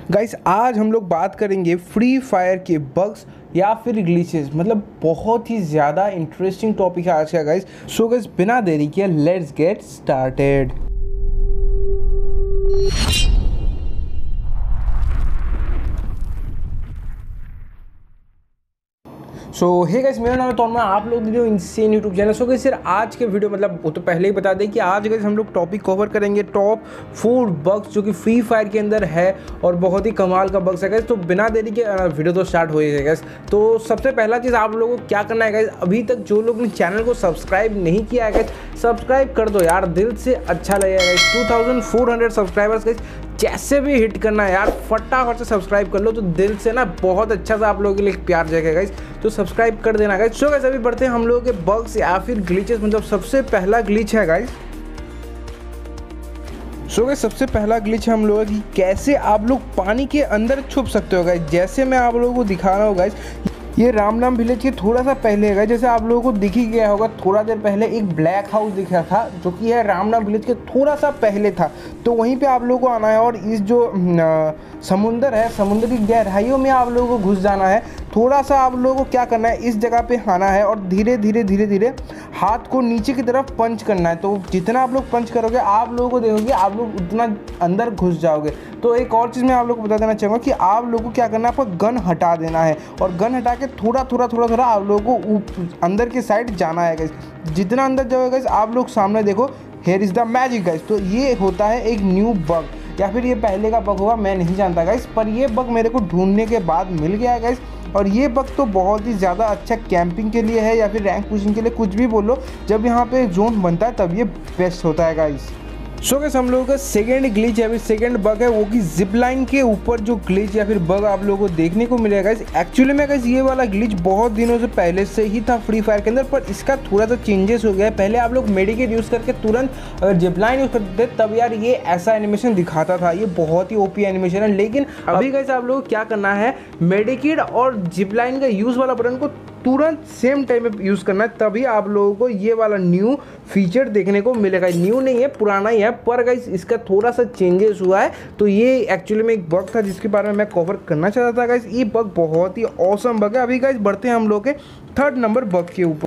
Guys आज हम लोग बात करेंगे फ्री फायर के बग्स या फिर ग्लिचेस। मतलब बहुत ही ज़्यादा इंटरेस्टिंग टॉपिक है आज का गाइस। सो गाइस बिना देरी के let's get started. So hey guys मेरा नाम है तोनमा, आप लोग वीडियो इनसेन यूट्यूब चैनल। सो गाइस आज के वीडियो मतलब वो तो पहले ही बता दें कि आज गाइस हम लोग टॉपिक कवर करेंगे टॉप 4 बग्स जो कि फ्री फायर के अंदर है और बहुत ही कमाल का बग्स है गाइस। तो बिना देरी के वीडियो तो स्टार्ट हो ही है गाइस। तो सबसे पहला चीज़ आप लोगों को क्या करना है गाइस, अभी तक जो लोग ने चैनल को सब्सक्राइब नहीं किया है गाइस सब्सक्राइब कर दो यार, दिल से अच्छा लगेगा गाइस। 2400 सब्सक्राइबर्स गाइस जैसे भी हिट करना है यार, फटाफट से सब्सक्राइब कर लो तो दिल से ना बहुत अच्छा सा आप लोगों के लिए प्यार जाएगा गाइस। तो सब्सक्राइब कर देना गाइस। सो गाइस अभी बढ़ते हैं हम लोगों के बग्स या फिर ग्लिचेस। मतलब सबसे पहला ग्लिच है गाइस, सो गाइस सबसे पहला ग्लिच है हम लोगों की कैसे आप लोग पानी के अंदर छुप सकते हो गाइस। जैसे मैं आप लोगों को दिखा रहा हूँ गाइस, ये रामनाम विलेज के थोड़ा सा पहले है। जैसे आप लोगों को दिख ही गया होगा, थोड़ा देर पहले एक ब्लैक हाउस दिख रहा था जो कि है रामनाम विलेज के थोड़ा सा पहले था। तो वहीं पे आप लोगों को आना है और इस जो समुंदर है, समुद्र की गहराइयों में आप लोगों को घुस जाना है। थोड़ा सा आप लोगों को क्या करना है, इस जगह पे आना है और धीरे धीरे हाथ को नीचे की तरफ पंच करना है। तो जितना आप लोग पंच करोगे आप लोगों को देखोगे आप लोग उतना अंदर घुस जाओगे। तो एक और चीज़ मैं आप लोग को बता देना चाहूँगा कि आप लोगों को क्या करना है, आपको गन हटा देना है और गन हटा के थोड़ा आप लोगों को अंदर के साइड जाना है गाइस। जितना अंदर जाओगे गाइस आप लोग सामने देखो, here is the magic guys. तो ये होता है एक न्यू बग या फिर ये पहले का बग होगा, मैं नहीं जानता गाइस, पर ये बग मेरे को ढूंढने के बाद मिल गया है गाइस। और ये बग तो बहुत ही ज़्यादा अच्छा कैंपिंग के लिए है या फिर रैंक पुशिंग के लिए, कुछ भी बोलो। जब यहाँ पे जोन बनता है तब ये बेस्ट होता है गाइस। सो गाइस हम लोगों का सेकंड ग्लिच या फिर सेकंड बग है वो कि जिप लाइन के ऊपर जो ग्लिच या फिर बग आप लोगों को देखने को मिलेगा गाइस। एक्चुअली में गाइस ये वाला ग्लिच बहुत दिनों से पहले से ही था फ्री फायर के अंदर, पर इसका थोड़ा सा चेंजेस हो गया है। पहले आप लोग मेडिकेट यूज़ करके तुरंत अगर जिप लाइन यूज़ करते थे तब यार ये ऐसा एनिमेशन दिखाता था, ये बहुत ही ओपी एनिमेशन है। लेकिन अभी गाइस आप लोगों को क्या करना है, मेडिकेट और जिप लाइन का यूज़ वाला बटन को तुरंत सेम टाइम में यूज़ करना है, तभी आप लोगों को ये वाला न्यू फीचर देखने को मिलेगा। न्यू नहीं है, पुराना ही है, पर गाइस इसका थोड़ा सा चेंजेस हुआ है। तो ये एक्चुअली में एक बग था जिसके बारे में मैं कवर करना चाहता था गाइस। ये बग बहुत ही ऑसम बग है। अभी गाइस बढ़ते हैं हम लोग के थर्ड नंबर बग के ऊपर।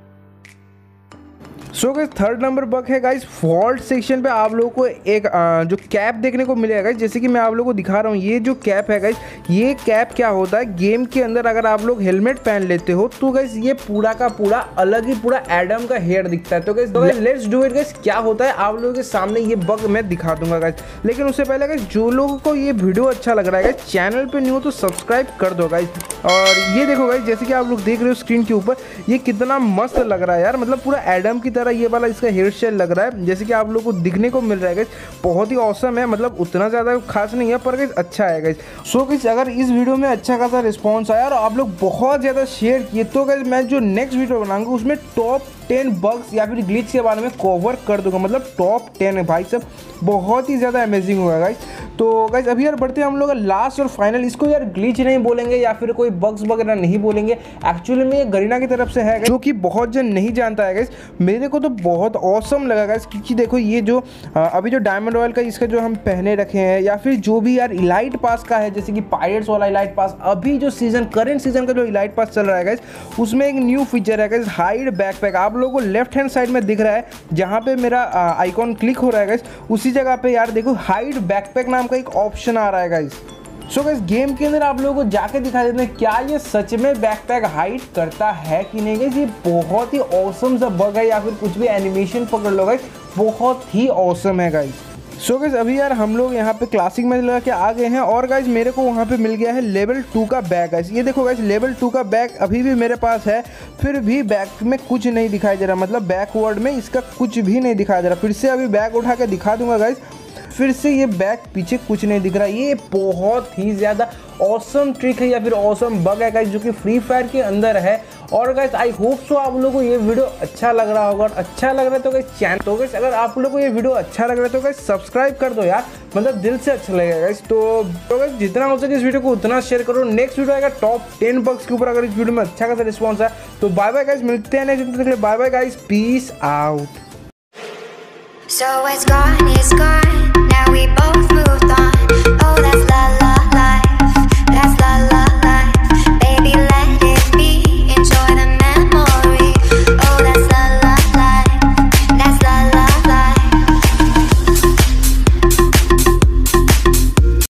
So guys third number bug है गाइस, फॉल्ट सेक्शन पे आप लोगों को एक जो कैप देखने को मिलेगा गाइस। जैसे कि मैं आप लोगों को दिखा रहा हूँ, ये जो कैप है गाइस, ये कैप क्या होता है, गेम के अंदर अगर आप लोग हेलमेट पहन लेते हो तो गाइस ये पूरा का पूरा अलग ही पूरा एडम का हेयर दिखता है। तो guys let's do it guys. क्या होता है आप लोगों के सामने ये बग मैं दिखा दूंगा गाइस, लेकिन उससे पहले गाइस जो लोगों को ये वीडियो अच्छा लग रहा है गाइस, चैनल पे न्यू तो सब्सक्राइब कर दो गाइस। और ये देखो गाइस, जैसे कि आप लोग देख रहे हो स्क्रीन के ऊपर, ये कितना मस्त लग रहा है यार। मतलब पूरा एडम की तरह ये वाला इसका हेयर स्टाइल लग रहा है, जैसे कि आप लोगों को दिखने को मिल रहा है गाइस। बहुत ही औसम है, मतलब उतना ज़्यादा खास नहीं है पर गाइस अच्छा है गाइस। सो गाइस अगर इस वीडियो में अच्छा खासा रिस्पॉन्स आया और आप लोग बहुत ज़्यादा शेयर किए तो गाइस मैं जो नेक्स्ट वीडियो बनाऊंगा उसमें टॉप 10 बग्स या फिर ग्लिच के बारे में कवर कर दूंगा। मतलब टॉप 10 है भाई सब, बहुत ही ज़्यादा अमेजिंग होगा गाइस। तो गाइस अभी यार बढ़ते हैं हम लोग लास्ट और फाइनल, इसको यार ग्लिच नहीं बोलेंगे या फिर कोई बग्स वगैरह नहीं बोलेंगे। एक्चुअली में ये गरीना की तरफ से है जो कि बहुत जन नहीं जानता है गाइस। मेरे को तो बहुत ऑसम लगा गाइस, क्योंकि देखो ये जो अभी जो डायमंड रॉयल का इसका जो हम पहने रखे हैं या फिर जो भी यार इलाइट पास का है, जैसे कि पायरेट्स वाला इलाइट पास, अभी जो सीजन करेंट सीजन का जो इलाइट पास चल रहा है गाइस, उसमें एक न्यू फीचर है गाइस, हाइड बैकपैक। आप लोगों को लेफ्ट हैंड साइड में दिख रहा है जहाँ पे मेरा आइकॉन क्लिक हो रहा है गाइस, उसी जगह पे यार देखो हाइड बैकपैक नाम का एक ऑप्शन आ रहा है गाइस। सो गाइस गेम के अंदर आप लोगों को जाके दिखा देते हैं क्या ये सच में बैकपैक हाइड करता है कि नहीं गाइस। ये बहुत ही ऑसम सा बग है या फिर कुछ भी एनिमेशन पकड़ लो गाइस, बहुत ही ऑसम है गाइस। सो गाइस अभी यार हम लोग यहाँ पे क्लासिक में लगा के आ गए हैं और गाइस मेरे को वहाँ पे मिल गया है लेवल 2 का बैग गाइस। ये देखो गाइस लेवल 2 का बैग अभी भी मेरे पास है, फिर भी बैग में कुछ नहीं दिखाई दे रहा, मतलब बैकवर्ड में इसका कुछ भी नहीं दिखाई दे रहा। फिर से अभी बैग उठा के दिखा दूंगा गाइस, फिर से ये बैक पीछे कुछ नहीं दिख रहा। ये बहुत ही ज़्यादा ऑसम ट्रिक है या फिर ऑसम बग है गाइस जो कि फ्री फायर के अंदर है। और गाइस आई होप सो आप लोगों को ये वीडियो अच्छा लग रहा होगा, और अच्छा लग रहा है तो गाइस चैनल, तो गाइस अगर आप लोगों को ये वीडियो अच्छा लग रहा है तो गाइस सब्सक्राइब कर दो यार, मतलब दिल से अच्छा लगेगा गाइस। तो गाइस जितना हो सके इस वीडियो को उतना शेयर करो। नेक्स्ट वीडियो आएगा टॉप 10 बग्स के ऊपर, अगर इस वीडियो में अच्छा खासा रिस्पॉन्स है तो बाय बाय गाइस, मिलते हैं नेक्स्ट वीडियो के लिए। Bye bye guys, peace out. So it's gone, it's gone.